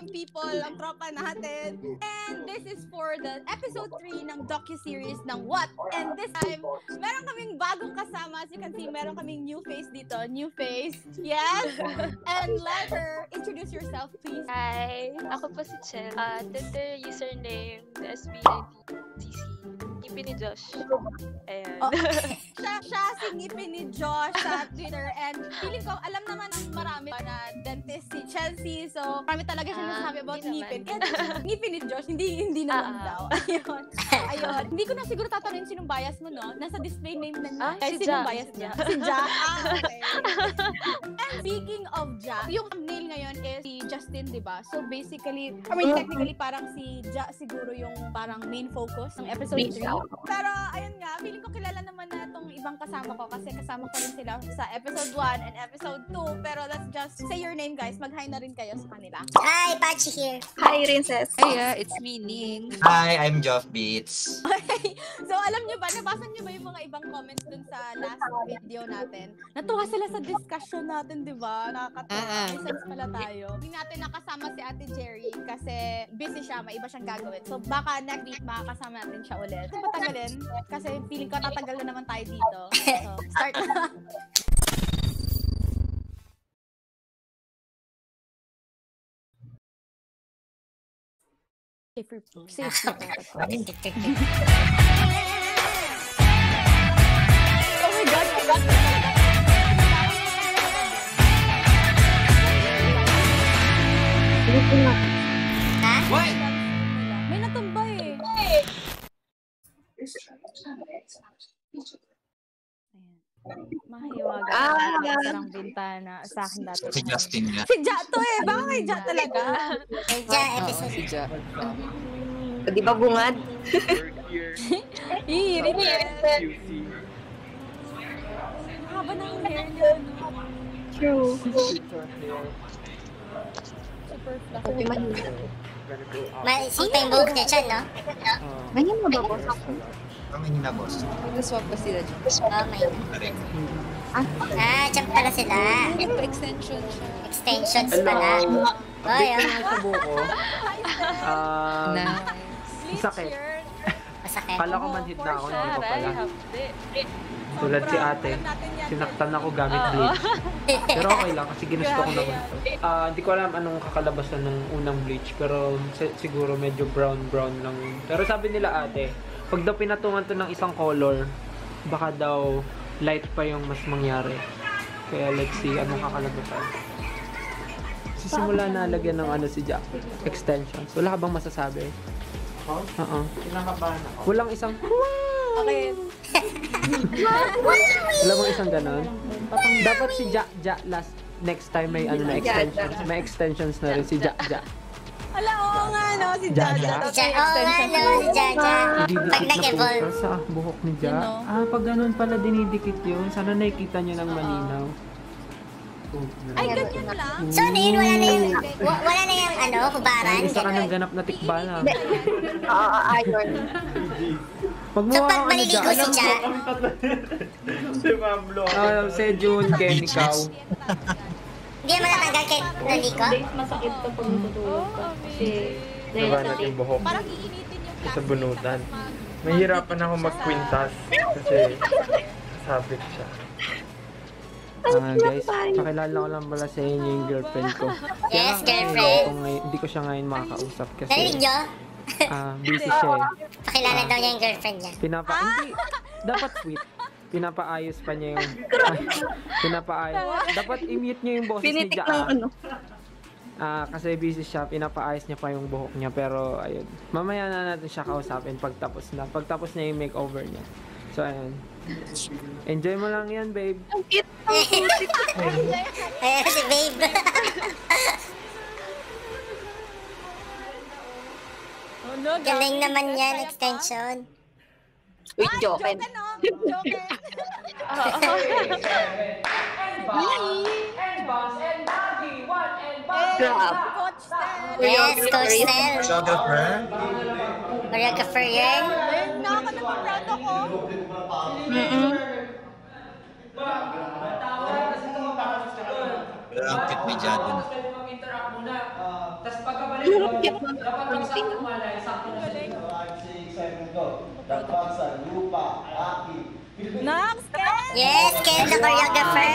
people, ang tropa natin. And this is for the episode 3 ng docu-series ng What? And this time, meron kaming bagong kasama. As you can see, meron kaming new face dito. New face. Yes! And let her introduce yourself, please. Hi, ako po si Chen. Twitter username, SB19CC. Ngipin ni Josh. Ayan. Oh, siya si ngipin ni Josh sa Twitter. And feeling ko, alam naman ng marami na dentist si Chelsea. So, marami talaga siya nasabi about ngipin. Ngipin ni Josh, hindi naman daw. Ayun. Hindi ko na siguro tatanungin sinong bias mo, no? Nasa display name na niya. Si sinong Ja. bias niya? Si Ja. Okay. And speaking of Ja, yung thumbnail ngayon is si Justin, di ba? So, basically, technically, parang si Ja siguro yung parang main focus ng episode 3. Pero, ayun nga, feeling ko kilala naman na itong ibang kasama ko kasi kasama ko rin sila sa episode 1 and episode 2. Pero let's just say your name, guys. Mag-hi na rin kayo sa kanila. Hi, Pachi here. Hi, Princess. Hey, it's me, Ning. Hi, I'm Joff Beats. Okay. So, alam nyo ba, nabasa nyo ba yung mga ibang comments dun sa last video natin? Natuwa sila sa discussion natin, di ba? Nakakatawa. May sense pala tayo. Hindi natin nakasama si Ate Jerry kasi busy siya, may iba siyang gagawin. So, baka next week makakasama natin siya ulit. Ito patagalin? Kasi feeling ko tatagal na naman tayo dito. So, start na. Safe. Oh my God, Ha? Why? may natumba eh. Mahiwaga. Sarang bintana sa akin dati. Si Justin nga. Si Ja to eh. Baka kay Ja talaga. Medya, episode. Si Ja. Di ba bungad? Hihirit eh. Haba na ang hair niya. True. Super fluffy. Maisipa yung buhok niya dyan, no? Ganyan mo ba, boss? Ang hina, boss. Nag-swap ba sila dyan? Oh my God. Correct. Dyan pala sila. Pa-extension siya. Extensions pala. Oy, Sa buko. Nice. Sakit. masakit. Kala ko manhid na ako, hindi pa pala. Tulad si ate. Sinaktan ako gamit bleach. Pero okay lang kasi ginusto ko naman ito. Hindi ko alam anong kakalabasan ng unang bleach. Pero siguro medyo brown lang. Pero sabi nila ate, pag daw pinatungan to ng isang color, baka daw light pa yung mas mangyari. Kaya let's see anong kakalabasan. Sisimula na lagyan ng ano si Jack. Extensions. Wala ka bang masasabi? Oo. Kinakabahan ako. Walang isang Okay. Wala bang isang ganon? Dapat si Ja last next time may ano na extensions. May extensions na rin si Ja. Ala, oo nga, no? Si Jaja. Si Jaja. Oo nga, no? Si Jaja. Pag nag-evolve. Sa buhok ni Ja. You know? Pag ganun pala dinidikit yun. Sana nakikita nyo ng malinaw. Ay, ganyan lang? So, ano yun? Wala na yung ano, hubaran? Isa ka ng ganap na tikbala. Ayun. Pag So, pag maliligo si Ja, Si Pablo. Si June, Ken, ikaw. hindi naman natanggal kay naliko? Masakit to pag natutulog ka. Kasi Diba natin buhok Parang iinitin yung plastic. sa bunutan. Mahirapan ako mag-quintas kasi sabit siya. Guys, pakilala ko lang pala sa inyo yung girlfriend ko. Yes, girlfriend. Hindi ko siya ngayon makakausap kasi Narinig nyo? busy siya eh. Pakilala daw niya yung girlfriend niya. Hindi, dapat sweet. Pinapaayos pa niya yung... pinapaayos. Dapat i-mute niyo yung boses ni Ja. Kasi busy siya, pinapaayos niya pa yung buhok niya. Pero ayun, mamaya na natin siya kausapin pagtapos na. Pagtapos niya yung makeover niya. So ayun. Enjoy mo lang yan, babe. Ayan si babe. Oh, no, Galing naman yan, extension. Wait, joken. Joken. Coach Stel. Yes, Coach Stel. Photographer? Choreographer yan. Nakaka-proud ako. Pero ang cute ni Ja dun. Tapos pagka Nox, Ken! Yes, Ken, the choreographer.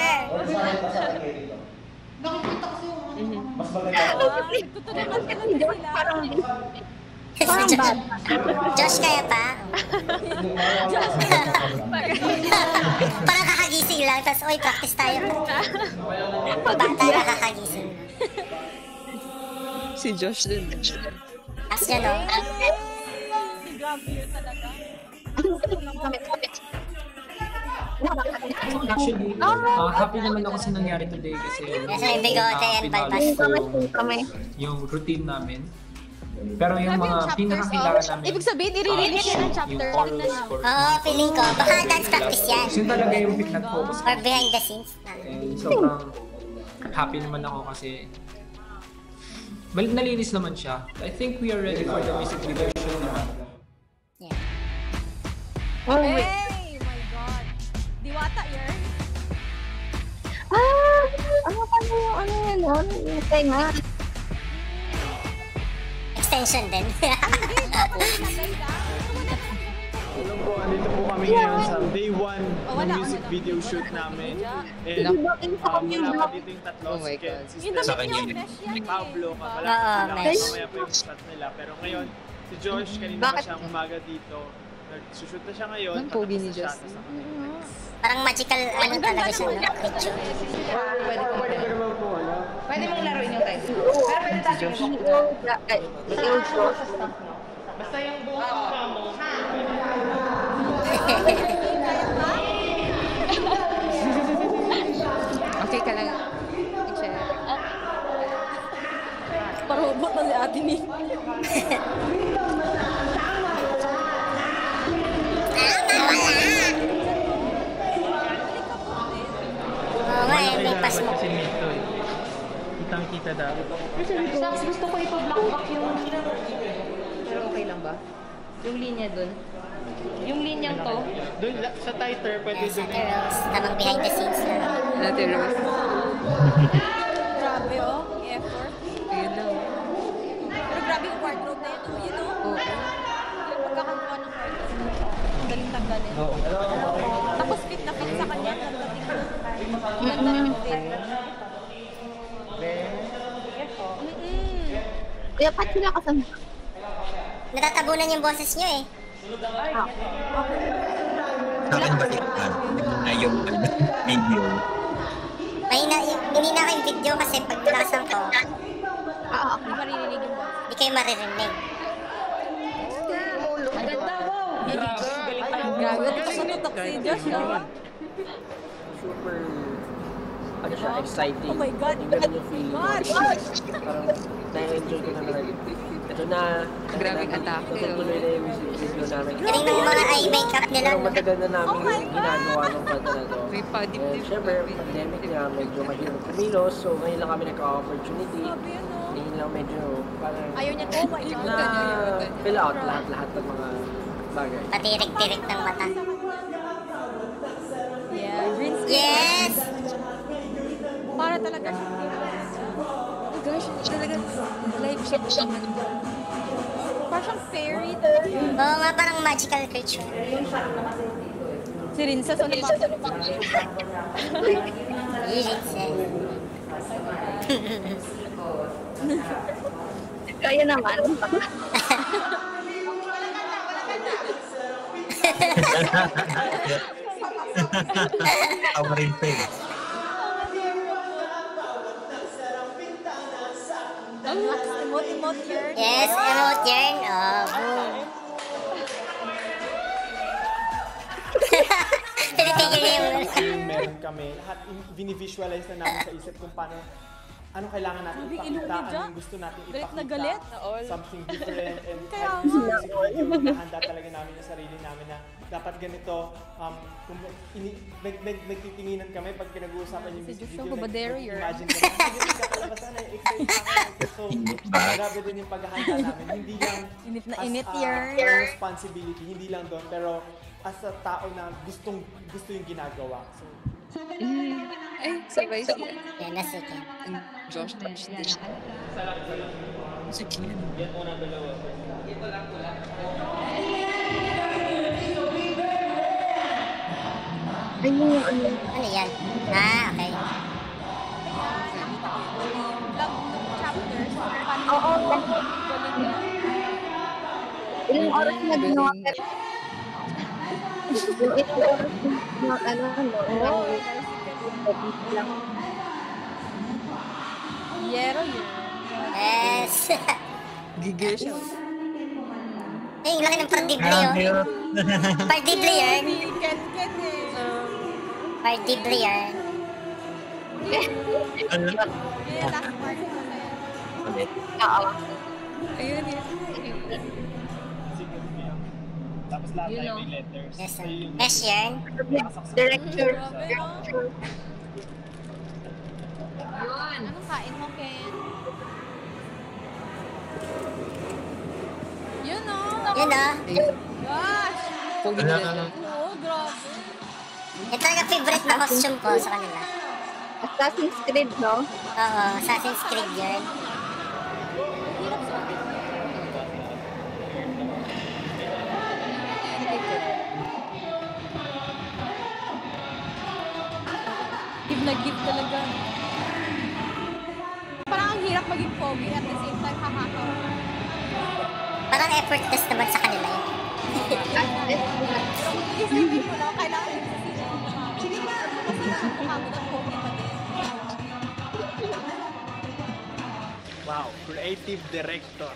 Nagtutulungan talaga sila. Si Josh, kaya pa? Parang kakagising lang, tapos, oy, practice tayo. Bata nakakagising. Si Josh din. As dyan, no? Grabe yun talaga. Actually, happy naman ako sa nangyari today kasi Yes, may bigote and balbas. yung routine namin. Pero yung mga pinakakilala namin, Ibig sabihin, i-release yan ang chapter. yung oral score. Oo, feeling ko. Baka dance practice yan. Yun talaga yung nag-focus Or behind the scenes. And sobrang happy naman ako kasi nalinis naman siya. I think we are ready for the music video show naman. Yeah. Hey! My God. Diwata yun. Yung tenga. Extension din. Hello po, andito po kami ngayon sa day 1 ng music video shoot namin. And wala pa dito yung tatlo, Oh my si Ken, God. si Yung Steph, Sa damit kanya niyo, yun. fresh yan. Pablo, Oo, mamaya nice. pa yung shot nila. Pero ngayon, si Josh, kanina pa siya umaga dito. Nag-shoot na siya ngayon. Ang pogi ni patapos na siya, Justin. tapos ako nag-text. Parang magical, ano talaga siya, no? Picture. Pwede mong laruin yung type. Pero pwede tayo Basta yung buong camera mo. Okay ka lang. I-share. Parobot na si ate ni. Oo nga eh, may pas mo. Kasi nito eh. Kitang-kita daw. Saks, gusto ko ipa-blackback yung... Pero okay lang ba? Yung linya dun. Yung linyang to. Doon, sa tighter, pwede Yes, doon. Ate Rose. Tamang behind the scenes na. Ate Rose. Grabe oh, yung effort. Ayun na. Pero grabe yung wardrobe na ito, you know? Oo. Yung pagkakakuha ng wardrobe. Ang galing tanggalin. Oo. Tapos fit na fit sa kanya. Ang ganda ng fit. Kaya pat sila kasama. Natatabunan yung boses nyo eh. Sa akin bakit ay yung video. Mahina, hindi na kayong video kasi pag nakasan ko, Hindi maririnig yung boss. hindi kayo maririnig. Grabe, tutok si Josh, no? Super, ano siya, exciting. Oh my God. Yung ganun yung feeling. God. Parang na-enjoy ko na naman. Ito na. Grabing atake. Tuloy na yung music video namin. Galing ng mga eye makeup nila. Pero matagal na namin Oh my ginagawa ng kanta na to. May padip And din. syempre, pandemic nga, medyo mahirap kumilos. So ngayon lang kami nagka-opportunity. Grabe yun, no? Ngayon lang medyo parang Ayaw niya, oh my God. na fill out lahat ng mga bagay. Patirik-tirik ng mata. Yeah, green screen. Yes! Para talaga siya. Oh gosh, talaga live shot siya. Parang siyang fairy talaga. Oo nga, parang magical creature. Si Rinsa, so napapalip. Lilitsen. Kaya naman. Ako rin pa eh. Emote here. Yes, emote yarn. Oh, boom. Tinitigil yung... Meron kami. Lahat binivisualize na namin sa isip kung paano anong kailangan natin Grabe, ipakita, ilong ni ano Jack. yung gusto natin Galit ipakita. na galit. Something different. And Kaya kahit sa music video, nahanda talaga namin yung sarili namin na dapat ganito. Kung nagtitinginan kami pag pinag-uusapan yung music Joshua video. Babadero, you're- Imagine kami, ganito kakalabasan na excited ako. So, grabe din yung paghahanda namin. Hindi lang Init na as init a yarn. responsibility, hindi lang doon, pero as a tao na gusto yung ginagawa. So, Ay, sabay sila. Yan na si Ken. Josh din siya. Music yan. Yan una, dalawa. Ito lang pula. Ano yan? Ah, okay. Oo. Ilang oras na ginawa pero yung ilang oras na lang. Yero yun. Yes. Gigil siya. Eh, yung laki ng partible yun. Partible yun. Ken eh. Partible yun. Ano? Yung last part ko na yan. Oo. Ayun yun. Tapos lahat tayo may letters. Yes, So, sir. yung Yes, yun. Director. Anong kain mo, Ken? Yun o. Yun ah. Gosh! Pogi Wala nila. ka lang. Oo, grabe. Ito talaga favorite na costume ko sa kanila. Assassin's Creed, no? Oo, Assassin's Creed yun. Give na give talaga. Parang ang hirap maging pogi at the same time hakakaw. Parang effortless naman sa kanila yun. Isipin mo no, kailangan yung hindi ba kasi nakakamo ng pogi pa din. wow, creative director.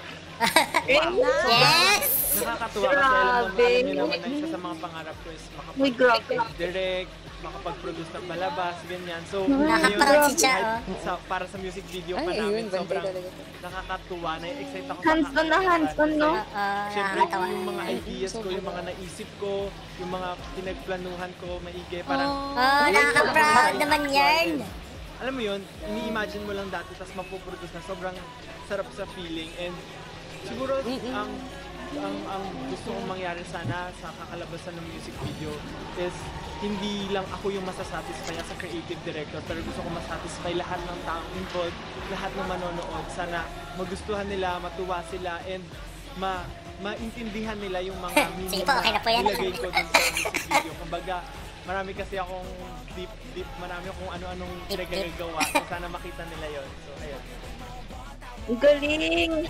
Yes! Nakakatuwa kasi alam niyo naman na isa sa mga pangarap ko is Uy, grabe. makapag-direct, makapag-produce ng palabas, ganyan. So, Nakaka-proud si Cha, kahit para sa music video pa Ay, namin, ayun, bantay sobrang talaga. nakakatuwa. Na-excite ako. Hands-on na hands-on, no? Oo, Siyempre, nakakatawa. yung mga ideas ko, yung mga naisip ko, yung mga pinagplanuhan ko, maigi, parang Oh, nakaka-proud naman yan. alam mo yun, ini-imagine mo lang dati tapos mapuproduce na sobrang sarap sa feeling and siguro ang gusto kong mangyari sana sa kakalabasan ng music video is hindi lang ako yung masasatisfy as a creative director pero gusto ko masatisfy lahat ng taong involved, lahat ng manonood. Sana magustuhan nila, matuwa sila and maintindihan nila yung mga Sige po, okay na po yan. nilagay ko dun sa music video. Kumbaga, marami kasi akong deep, marami akong ano-anong pinagagawa. So, sana makita nila yon. So, ayun. Galing!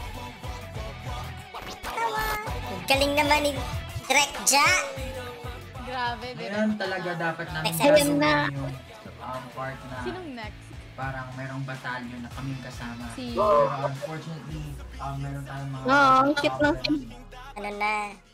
Galing naman ni Direk Ja. Grabe, Ngayon talaga dapat namin Next episode. gawin yung part na Sinong next? parang merong batalyon na kaming kasama. Si... Pero unfortunately, meron tayong mga... ang cute ng Ano na?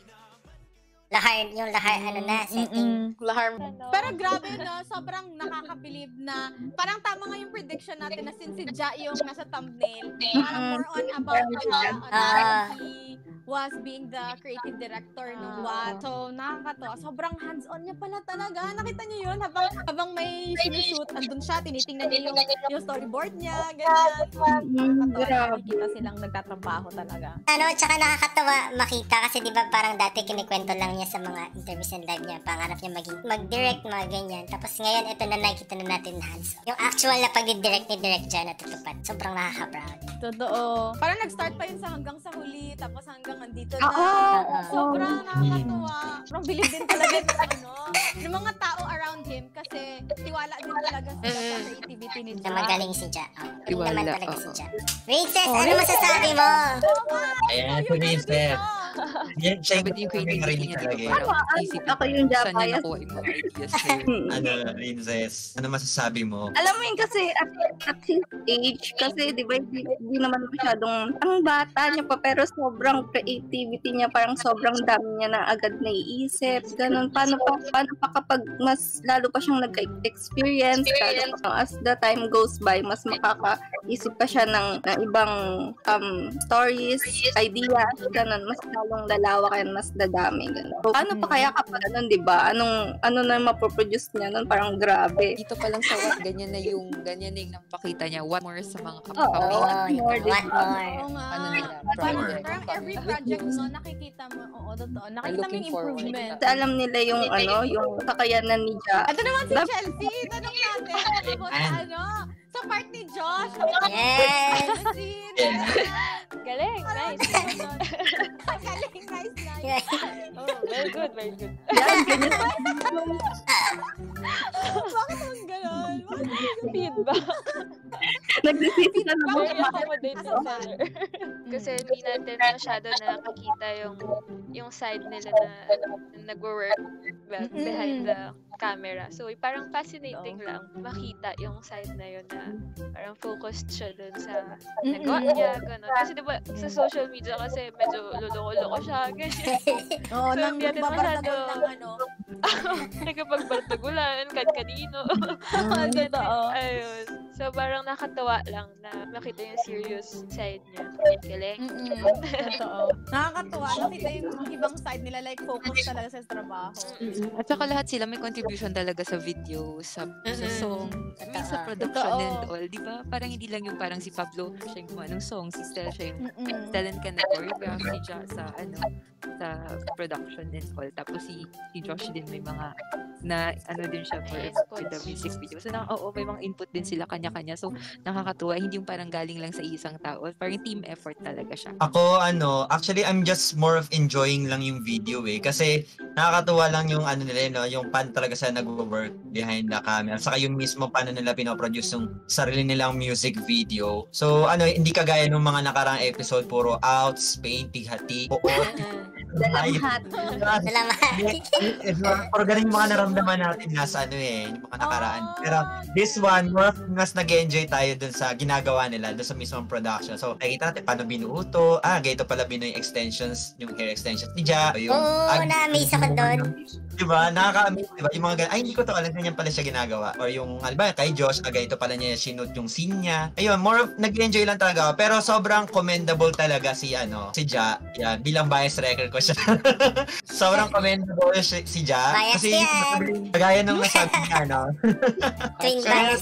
Ano na, setting. Pero grabe no, sobrang nakaka-believe na parang tama nga yung prediction natin na since si Ja yung nasa thumbnail, parang more on about he was being the creative director ng What. So nakakatawa, sobrang hands-on niya pala talaga. Nakita niyo yun habang may sinushoot, andun siya, tinitingnan niya yung storyboard niya, ganyan. Nakakatawa, nakikita silang nagtatrabaho talaga. Ano, tsaka nakakatawa makita kasi di ba parang dati kinikwento lang niya sa mga interviews and live niya, pangarap niya mag-direct, mga ganyan. Tapos ngayon, ito na nakikita na natin na hands-on. Yung actual na pag-direct ni Direk Ja natutupad. Sobrang nakaka-proud. Totoo. Parang nag-start pa yun sa hanggang sa huli, tapos hanggang andito na. Oo. Sobrang nakakatuwa. Sobrang believe din talaga ng mga tao around him kasi tiwala din talaga sila sa creativity ni Ja. Na magaling si Ja. Tiwala, Naman talaga si oo. Ja. Princess, ano masasabi mo? Ayan, si Princess. Yan, siya Dapat yung yung creativity marinig niya, talaga. di eh. ba? Parang isipin Ako yung saan niya Japayas. nakuha yung mga ideas niya. Ano, Princess? Ano masasabi mo? Alam mo yun kasi at his age, kasi di ba hindi naman masyadong ang bata niya pa pero sobrang creativity niya, parang sobrang dami niya na agad naiisip, ganun. Paano pa kapag mas lalo pa siyang nag-experience, lalo pa as the time goes by, mas makakaisip pa siya ng ibang stories, ideas, ganun. Mas lalong lalawa kaya mas dadami, ganun. So, paano pa kaya kapag ganun, di ba? Ano na mapoproduce niya nun? Parang grabe. Dito pa lang sa What, ganyan na yung napakita niya. What more sa mga Oo, upcoming what more? Oo nga. ano nila, Parang project. every project no, nakikita mo, oo, totoo. Nakikita mo Looking yung forward. improvement. Kasi alam nila yung yung kakayanan ni Ja. Ito naman si Chelsea, tanong natin. About sa sa part ni Josh. Yes! Galing, nice. Galing, nice. Oh, very good, very good. Yan, ganyan. Bakit ang ganon? Feedback. Nag-receive ka na mo. Very accommodate na seller. Kasi hindi natin masyado nakikita yung side nila na nagwo-work behind the camera. So, parang fascinating lang makita yung side na yun na parang focused siya dun sa nagawa niya, gano'n. Kasi diba, sa social media kasi medyo luloko-loko siya, ganyan. Oo, So, nang hindi natin babartagol masyado- ng ano. Nagkapagbartagulan, kanino. Totoo. Ayun. So, parang nakatawa lang na makita yung serious side niya. Galing. Totoo. Nakakatuwa. Nakita yung ibang side nila, like, focus talaga sa trabaho. At saka lahat sila may contribution talaga sa video, sa song, sa production and all. Di ba? Parang hindi lang yung parang si Pablo, siya yung gumawa ng song, si Stel, siya yung talent ka na choreograph, si Ja sa production and all. Tapos si Josh din may mga din siya for the music video. So, may mga input din sila kanya-kanya. So, nakakatuwa. Hindi yung parang galing lang sa isang tao. Parang team effort talaga siya. Ako, actually, I'm just more of enjoying lang yung video Kasi, nakakatuwa lang yung nila, yung pan talaga sa nag-work behind the camera. Saka yung mismo paano nila pinoproduce yung sarili nilang music video. So, hindi kagaya ng mga nakarang episode, puro outs, painting, hati, Dalamhat. Pero ganun yung mga naramdaman natin nasa yung mga nakaraan. Pero this one, mas nag-enjoy tayo dun sa ginagawa nila, dun sa mismong production. So, nakikita natin paano binuo to. Ganito pala binuo yung extensions, yung hair extensions ni Ja. Na-amaze ako doon. Diba? Nakaka-amaze, diba? Yung mga hindi ko to alam, ganyan pala siya ginagawa. Or yung, kay Josh, ganito pala niya sinut yung scene niya. Ayun, more of, nag-enjoy lang talaga ako. Pero sobrang commendable talaga si Ja. Yan, bilang bias record ko siya. Sobrang commendable si Ja. Bias Kasi, yan. kagaya nung nasabi niya, Twin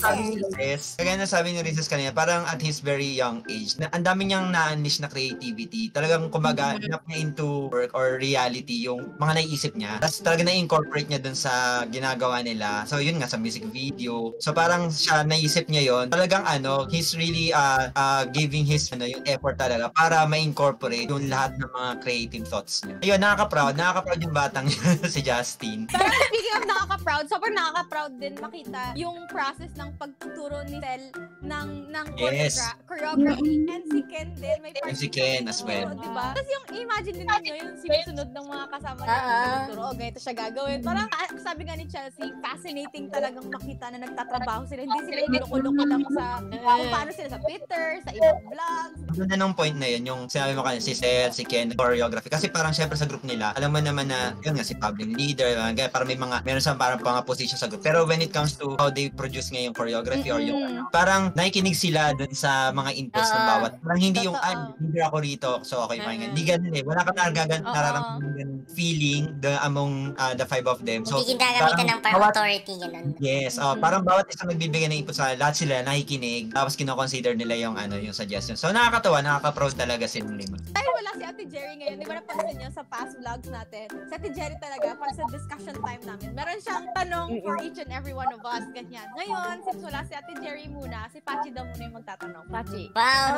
bias. Kagaya nasabi ni Rizes kanina, parang at his very young age, ang dami niyang na-unleash na creativity. Talagang kumaga, enough niya into work or reality yung mga naiisip niya. Tapos talaga na-incorporate niya dun sa ginagawa nila. So, yun nga, sa music video. So, parang siya, naisip niya yun. Talagang he's really giving his yung effort talaga para ma-incorporate yung lahat ng mga creative thoughts niya. Ayun, nakaka-proud yung batang si Justin. Pero speaking of nakaka-proud, sobrang nakaka-proud din makita yung process ng pagtuturo ni Sel ng Yes. choreography. And si Ken din, may And si Ken as well. Diba? Tapos yung imagine din ninyo yung sinusunod ng mga kasama natin nagtuturo, ganito siya gagawin. Parang sabi nga ni Chelsea, fascinating talagang makita na nagtatrabaho sila. Hindi sila yung loko-loko lang sa kung paano sila sa Twitter, sa ibang vlogs. Doon na nung point na yun, yung sinabi mo kanina, si Sel, si Ken, choreography. Kasi parang syempre sa group nila, alam mo naman na, yun nga, si Pablo yung leader, parang meron sa parang mga position sa group. Pero when it comes to how they produce nga yung choreography or yung, parang nakikinig sila dun sa mga inputs ng bawat. Parang hindi yung, leader ako rito, so okay, fine. Hindi ganun Wala ka nararamdaman feeling among the five of them. So, hindi ginagamitan ng parang authority, gano'n. Yes, parang bawat isang nagbibigay ng input sa lahat sila nakikinig, tapos kino-consider nila yung yung suggestion. So nakakatawa, nakaka-proud talaga si Lima. Dahil wala si Ate Jerry ngayon, di ba napansin niyo sa past vlogs natin? Si Ate Jerry talaga, para sa discussion time namin, meron siyang tanong for each and every one of us, ganyan. Ngayon, since wala si Ate Jerry muna, si Pachi daw muna yung magtatanong. Pachi. Wow!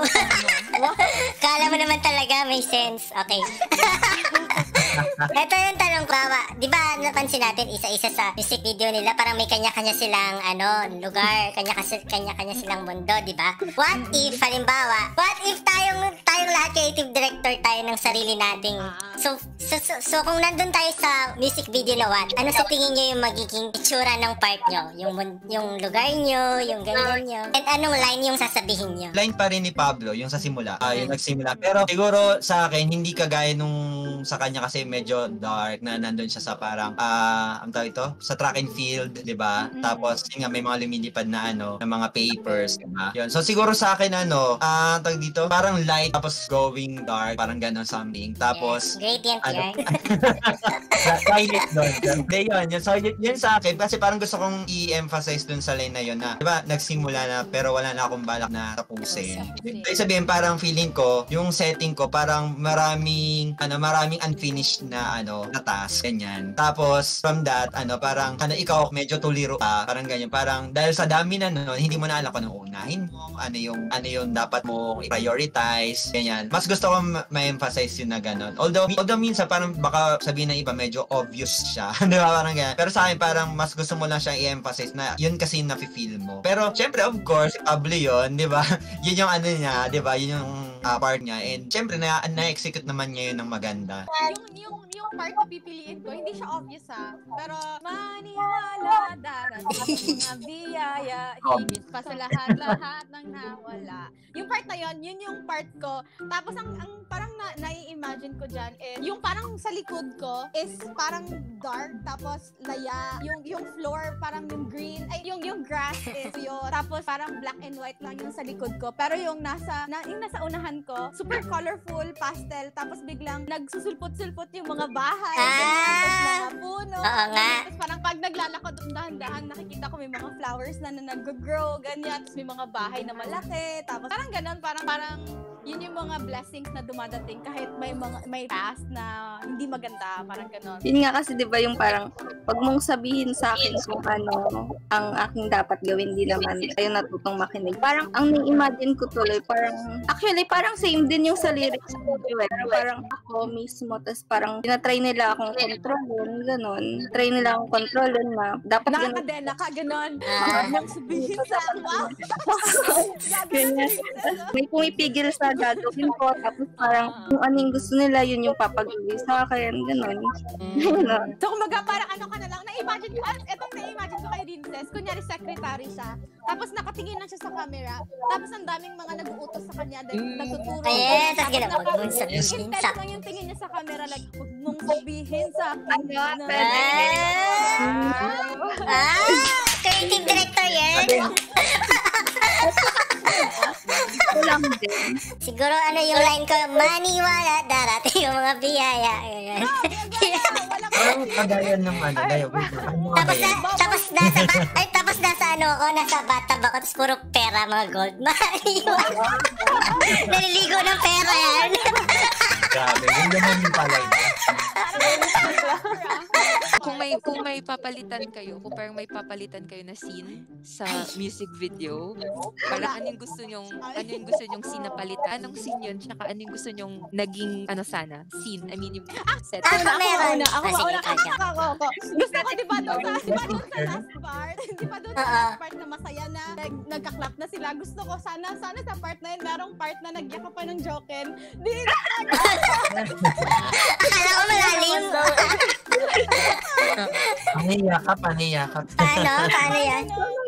Kala mo naman talaga may sense. Okay. Ito yung tanong ko, di ba napansin natin isa-isa sa music video nila, parang may kanya-kanya silang lugar, kanya-kanya silang mundo, di ba? What if, halimbawa, tayong lahat creative director tayo ng sarili nating. So kung nandun tayo sa music video na ano sa tingin nyo yung magiging itsura ng part nyo? Yung lugar nyo, yung ganyan nyo, and anong line yung sasabihin nyo? Line pa rin ni Pablo, yung sa simula, yung nagsimula. Pero siguro sa akin, hindi kagaya nung sa kanya kasi medyo dark na nandun siya sa parang, ang tawag ito, sa track and field, di ba? Tapos, yun nga, may mga lumilipad na na mga papers, di ba? Yun. So siguro sa akin, tawag dito, parang light, tapos tapos going dark, parang gano'n something. Tapos, gradient yarn. Violet doon. Yun. So, yun sa akin, kasi parang gusto kong i-emphasize dun sa line na yun na, diba, nagsimula na, pero wala na akong balak na tapusin. Ibig sabihin, parang feeling ko, yung setting ko, parang maraming unfinished na, na task, ganyan. Tapos, from that, parang, ikaw, medyo tuliro ka, parang ganyan, parang, dahil sa dami na nun, hindi mo na alam kung anong unahin mo, ano yung dapat mo i-prioritize, ganyan. Mas gusto ko ma-emphasize yun na gano'n. Although minsan parang baka sabihin ng iba medyo obvious siya. Di ba? Parang ganyan. Pero sa akin parang mas gusto mo lang siyang i-emphasize na yun kasi yung nafe-feel mo. Pero syempre of course, si Pablo yun, di ba? Yun yung niya, di ba? Yun yung part niya. And syempre na-execute naman niya yun ng maganda. Yung part na pipiliin ko, hindi siya obvious pero maniwala darating mga biyaya, higit pa sa lahat ng nawala. Yung part na yun yung part ko. Tapos ang parang nai-imagine ko dyan is, yung parang sa likod ko is parang dark, tapos laya. Yung floor, parang yung green, yung grass is yun. Tapos parang black and white lang yung sa likod ko. Pero yung nasa unahan ko, super colorful, pastel, tapos biglang nagsusulpot-sulpot yung mga bahay, tapos mga puno. Tapos parang pag naglalakad dahan-dahan, nakikita ko may mga flowers na nag-grow, ganyan. Tapos may mga bahay na malaki. Tapos parang ganun, parang yun yung mga blessings na dumadating kahit may past na hindi maganda, parang ganun. Yun nga kasi 'di ba yung parang pag mong sabihin sa akin kung ang aking dapat gawin, di naman tayo natutong makinig. Parang ang na-imagine ko tuloy, parang same din yung sa lyrics ko. Parang ako mismo, tas parang tinatry nila akong kontrolin, ganun. Try nila akong kontrolin na dapat nakakadena ka, ganun. Huwag sabihin sa wow. May pumipigil sa gagawin ko, tapos parang kung anong gusto nila, yun yung papagawin sa akin, gano'n. So, kumbaga, parang ka na lang, na-imagine ko kay Rinces, kunyari secretary siya, tapos nakatingin lang siya sa camera, tapos ang daming mga nag-uutos sa kanya, nagtuturo. Tapos huwag mong sabihin sa lang yung tingin niya sa camera, like, huwag mong sabihin sa akin. Creative director yan. Siguro yung line ko, maniwala darating yung mga biyaya. Parang kagayan ng tapos nasa bathtub ako, tapos puro pera, mga gold. Maniwala. Naliligo ng pera yan. Grabe, yun naman yung palay. Kung may papalitan kayo, kung parang may papalitan kayo na scene sa music video, parang anong gusto nyong scene na palitan? Anong scene yun? Tsaka anong gusto nyong naging, sana? Scene? I mean, yung set. Ako meron. Ako. Gusto ko, di ba doon sa last part? Di ba doon sa last part na masaya na nagka-clap na sila? Gusto ko, sana sa part na yun, merong part na nagyaka pa ng Joken. Akala ko malalim. Paniyakap. Paano yan?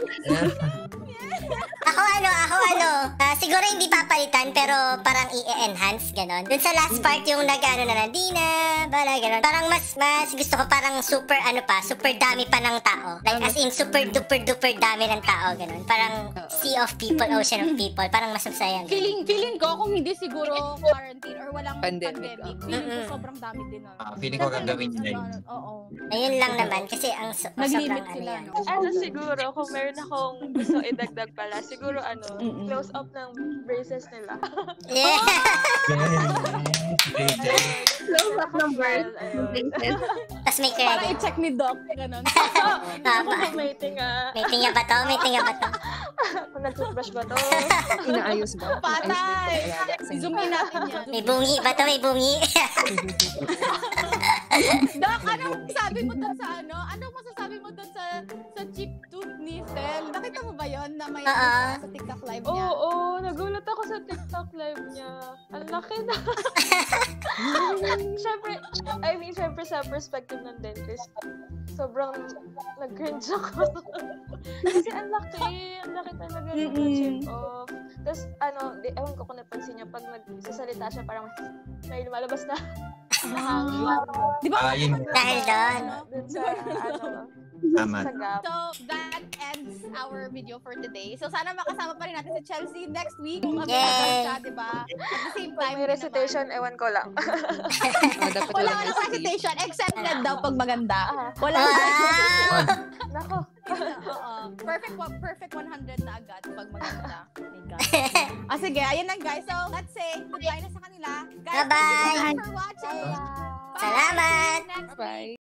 Ako siguro hindi papalitan, pero parang i-enhance, ganon. Dun sa last part yung di na, ganon. Parang mas gusto ko parang super dami pa ng tao. Like as in super duper dami ng tao, ganon. Parang sea of people, ocean of people. Parang mas masaya. Feeling ko kung hindi siguro quarantine or walang pandemic, feeling ko sobrang dami din. Feeling ko gagawin din. Oo. Ayun lang naman, kasi ang sobrang sila, yan. Siguro, kung meron akong gusto idagdag pala, siguro close up ng braces nila. Yeah! Close up ng braces. Tapos may credit. Para i-check ni Doc, gano'n. May tinga. May tinga ba to? Kung nag-toothbrush ba to? Inaayos ba? Patay! Zoomin natin yan. May bungi ba to? May bungi. Doc, anong masasabi mo doon sa Anong masasabi mo doon sa chip tooth ni Sel? Nakita mo ba yon na may sa TikTok live niya? Oo, nagulat ako sa TikTok live niya. Ang laki na. Siyempre sa perspective ng dentist, sobrang nag-cringe ako. Kasi ang laki talaga ng chip off. Tapos ewan ko kung napansin niya, pag nagsasalita siya, parang may lumalabas na Di ba? Yun. Dahil doon. Tama. So, that ends our video for today. So, sana makasama pa rin natin si Chelsea next week. Kung siya, di ba? At the same time, may recitation, ewan ko lang. Wala recitation, excepted daw pag maganda. Wala. Nako. Perfect 100 na agad pag maganda. Oh my God. Sige, ayun lang guys. So, let's say goodbye na sa kanila. Guys, bye-bye. Thank you so much for watching. Salamat. Next week.